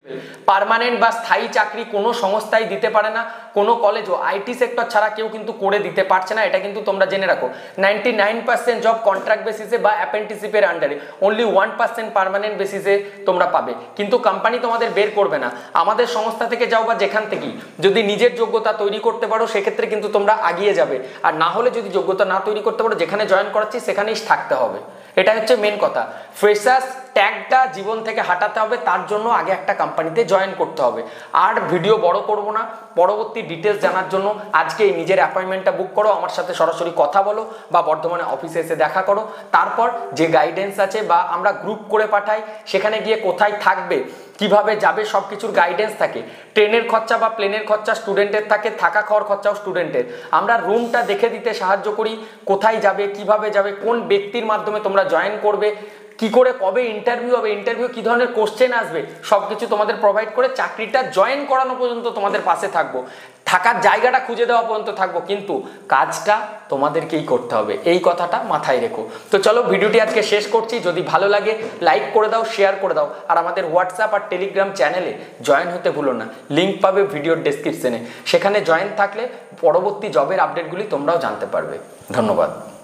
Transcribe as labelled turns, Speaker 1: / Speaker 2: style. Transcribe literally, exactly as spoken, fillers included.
Speaker 1: Permanent বা স্থায়ী চাকরি কোনো সংস্থাই দিতে পারে না, কোনো কলেজও আইটি সেক্টর ছাড়া কেউ কিন্তু করে দিতে পারছে না, এটা কিন্তু তোমরা জেনে রাখো। Ninety nine percent job contract বেসিসে বা অ্যাপ্রেন্টিসশিপের আন্ডারে, অনলি ওয়ান পার্সেন্ট পার্মানেন্ট বেসিসে তোমরা পাবে, কিন্তু কোম্পানি তোমাদের বের করবে না। আমাদের সংস্থা থেকে যাও বা যেখান থেকেই, যদি নিজের যোগ্যতা তৈরি করতে পারো সেক্ষেত্রে কিন্তু তোমরা এগিয়ে যাবে, আর না হলে যদি যোগ্যতা না তৈরি করতে পারো যেখানে জয়েন করাচ্ছি সেখানেই থাকতে হবে। এটা হচ্ছে মেন কথা। ফ্রেশার্স ট্যাগটা জীবন থেকে হাঁটাতে হবে, তার জন্য আগে একটা কোম্পানিতে জয়েন করতে হবে। আর ভিডিও বড় করব না, পরবর্তী ডিটেলস জানার জন্য আজকে নিজের অ্যাপয়েন্টমেন্টটা বুক করো, আমার সাথে সরাসরি কথা বলো বা বর্ধমানে অফিসে এসে দেখা করো। তারপর যে গাইডেন্স আছে বা আমরা গ্রুপ করে পাঠাই, সেখানে গিয়ে কোথায় থাকবে, কিভাবে যাবে, সব কিছুর গাইডেন্স থাকে। ট্রেনের খরচা বা প্লেনের খরচা স্টুডেন্টের থাকে, থাকা খাওয়ার খরচাও স্টুডেন্টের। আমরা রুমটা দেখে দিতে সাহায্য করি, কোথায় যাবে, কিভাবে যাবে, কোন ব্যক্তির মাধ্যমে তোমরা জয়েন করবে, কি করে কবে ইন্টারভিউ হবে, ইন্টারভিউ কি ধরনের কোশ্চেন আসবে, সবকিছু তোমাদের প্রোভাইড করে চাকরিটা জয়েন করানো পর্যন্ত তোমাদের পাশে থাকবো, থাকার জায়গাটা খুঁজে দেওয়া পর্যন্ত থাকবো, কিন্তু কাজটা তোমাদেরকেই করতে হবে, এই কথাটা মাথায় রেখো। তো চলো ভিডিওটি আজকে শেষ করছি, যদি ভালো লাগে লাইক করে দাও, শেয়ার করে দাও, আর আমাদের হোয়াটসঅ্যাপ আর টেলিগ্রাম চ্যানেলে জয়েন হতে ভুলো না, লিঙ্ক পাবে ভিডিওর ডেসক্রিপশনে, সেখানে জয়েন থাকলে পরবর্তী জবের আপডেটগুলি তোমরাও জানতে পারবে। ধন্যবাদ।